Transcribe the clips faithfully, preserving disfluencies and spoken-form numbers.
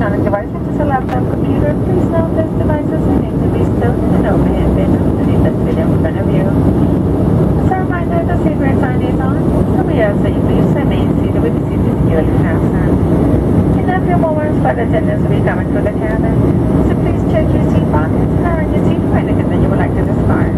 electronic device such as a laptop computer, please note those devices are need to be stowed in an overhead bin underneath the seat in front of you. As a reminder, the seatbelt sign is on, so we ask that you please remain seated with the seat securely fastened. In a few moments, flight attendants will be coming through the cabin, so please check your seat pockets and arrange your seat for anything that you would like to discard.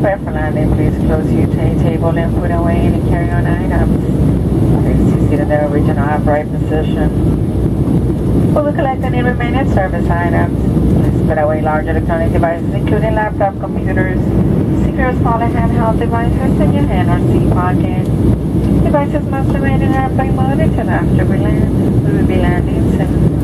Prepare for landing. Please close your ta- table and put away any carry-on items. Please sit in the original upright position. We will collect any remaining service items. Please put away large electronic devices, including laptop computers, secure smaller handheld devices in your hand or seat pocket. Devices must remain in airplane mode until after we land. We will be landing soon.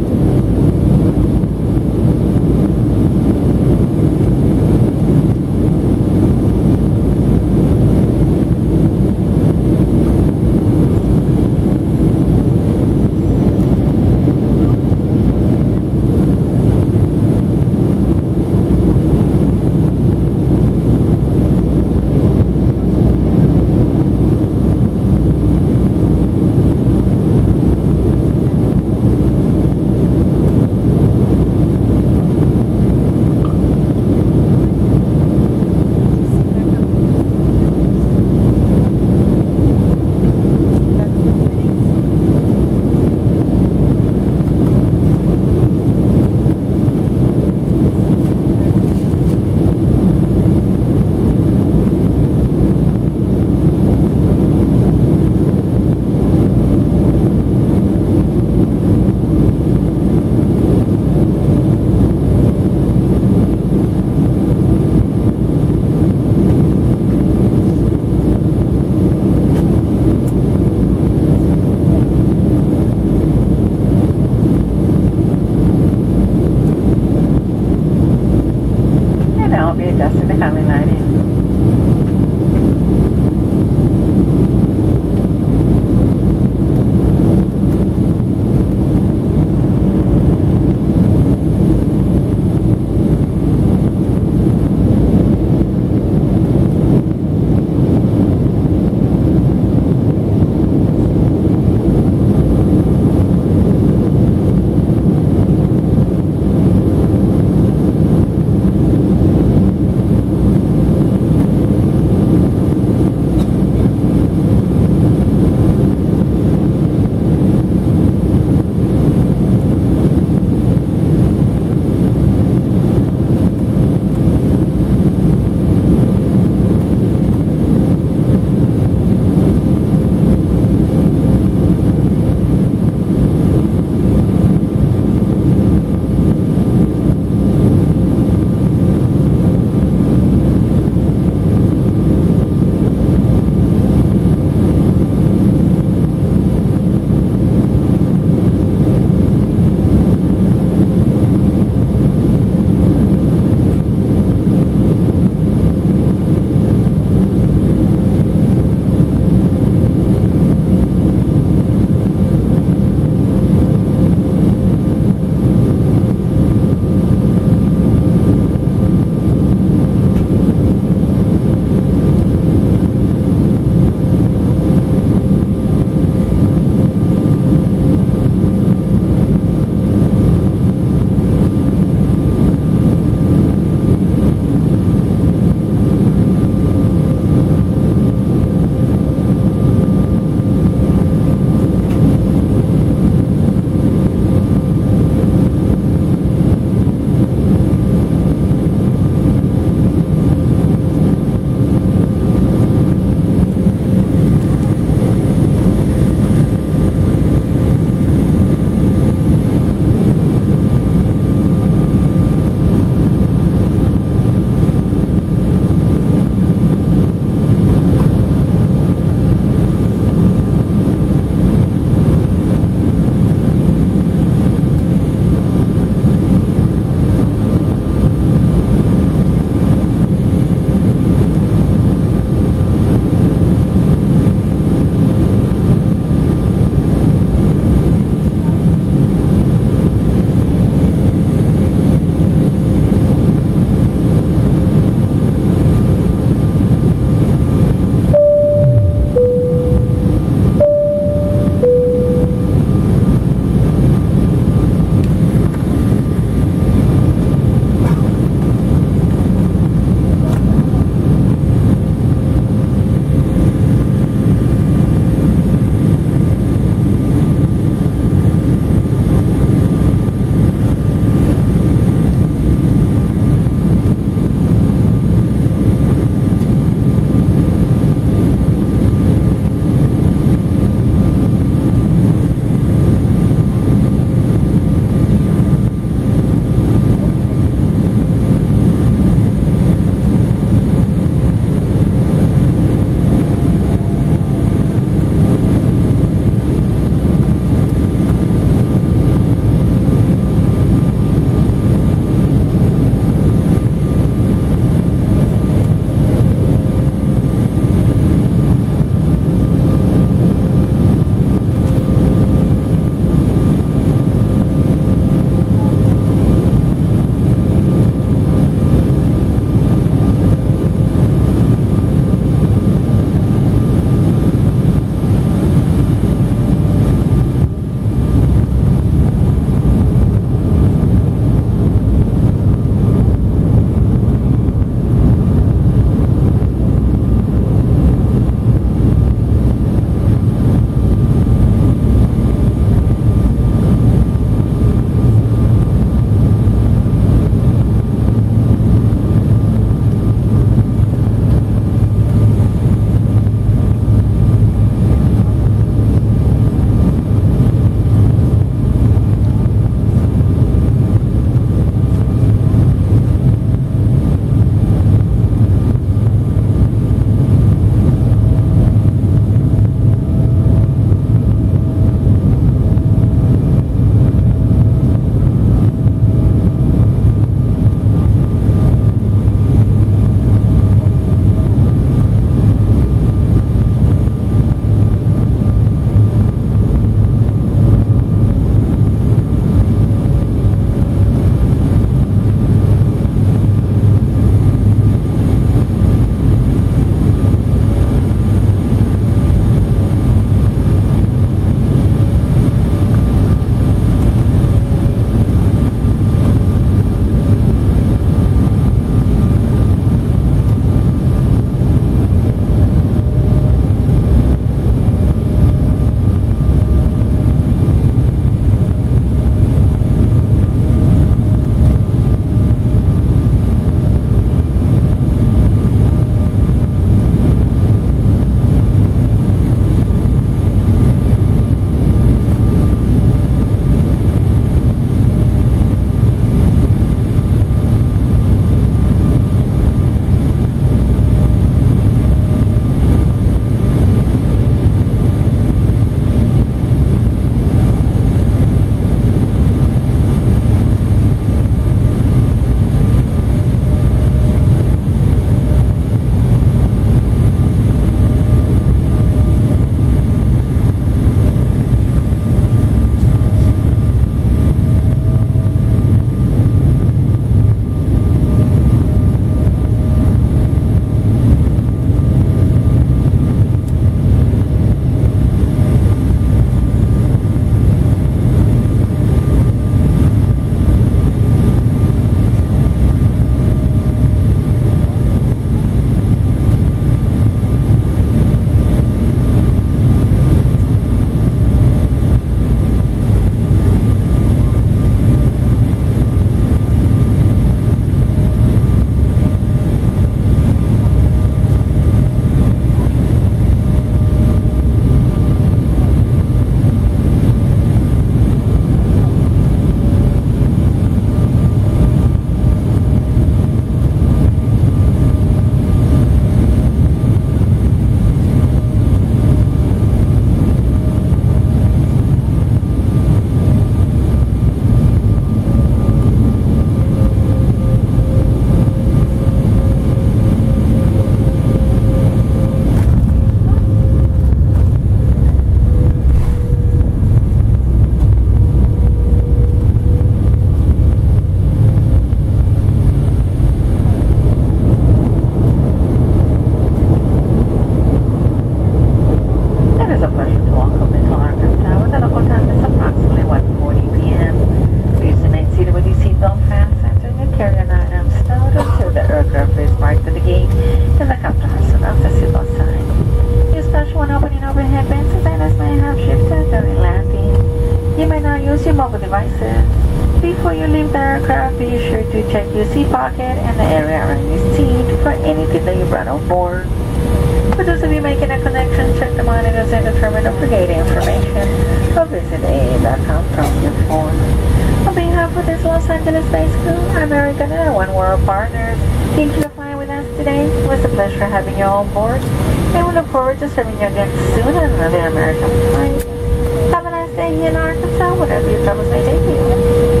overhead bins as others may have shifted during landing. You may not use your mobile devices. Before you leave the aircraft, be sure to check your seat pocket and the area around your seat for anything that you brought on board. For those of you making a connection, check the monitors and the terminal for gate information, or visit A A dot com from your phone. On behalf of this Los Angeles-based crew, American and One World partners, thank you for flying with us today. It was a pleasure having you on board, and we look forward to serving you again soon on another American flight. Have a nice day here in Arkansas, whatever your troubles may take you.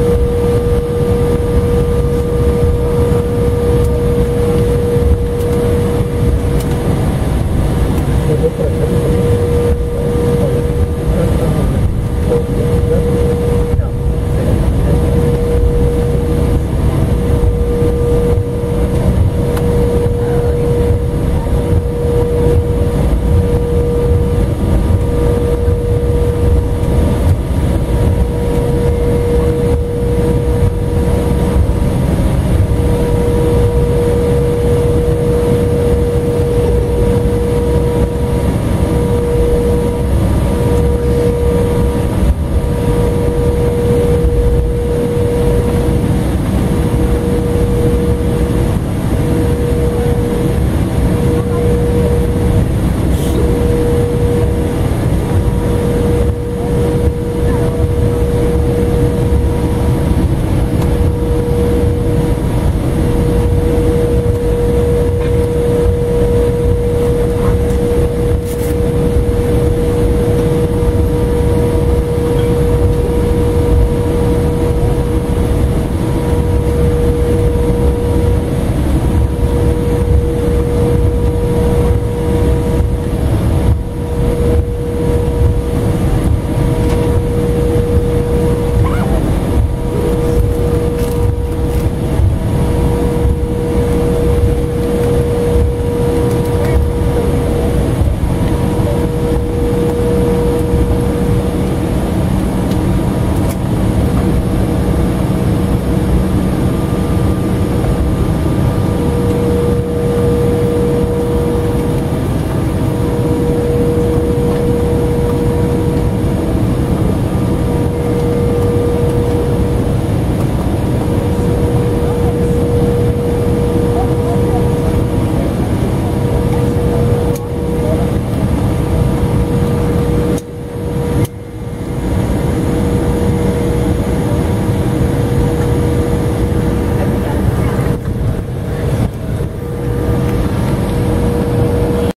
Gracias.